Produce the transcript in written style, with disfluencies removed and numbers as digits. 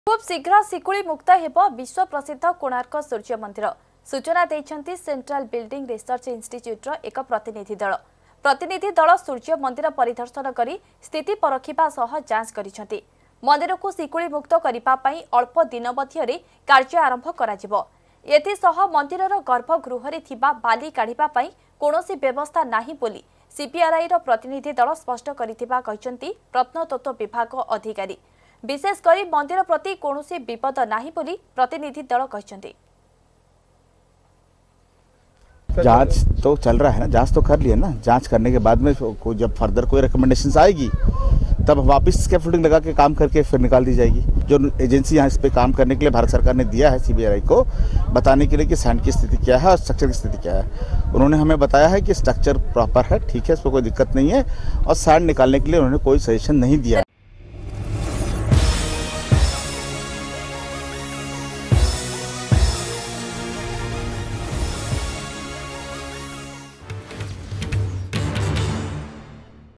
खूब शीघ्र शिकुली मुक्त हेब विश्व प्रसिद्ध कोणार्क सूर्य मंदिर। सूचना देइछन्ति सेंट्रल बिल्डिंग रिसर्च इंस्टीट्यूट एक प्रतिनिधि दल सूर्य मंदिर परिदर्शन करी स्थिति परखिबा सह जांच करिसेंति। मंदिर को शिकुली मुक्त करिबा पई अल्प दिन मध्यरे कार्य आरंभ कराजिबो। एथिसह मंदिरर गर्भगृहरे थिबा बाली काढिबा पई कोनोसी व्यवस्था नाही बोली सीपीआरआई रो प्रतिनिधि दल स्पष्ट करिथिबा कहिसेंति प्रत्नतत्व विभाग अधिकारी। विशेषकर मंदिर प्रति कोनोसी विपद नाही बोली प्रतिनिधि दल कहिसेंति। जांच तो चल रहा है ना, जांच तो कर लिए ना। जांच करने के बाद में जब फर्दर कोई रिकमेंडेशंस आएगी तब वापस स्कैफोल्डिंग लगा के काम करके फिर निकाल दी जाएगी। जो एजेंसी यहाँ इस पे काम करने के लिए भारत सरकार ने दिया है सीबीआरआई को बताने के लिए कि सैंड की स्थिति क्या है और स्ट्रक्चर की स्थिति क्या है, उन्होंने हमें बताया है कि स्ट्रक्चर प्रॉपर है, ठीक है, इसमें कोई दिक्कत नहीं है और सैंड निकालने के लिए उन्होंने कोई सजेशन नहीं दिया।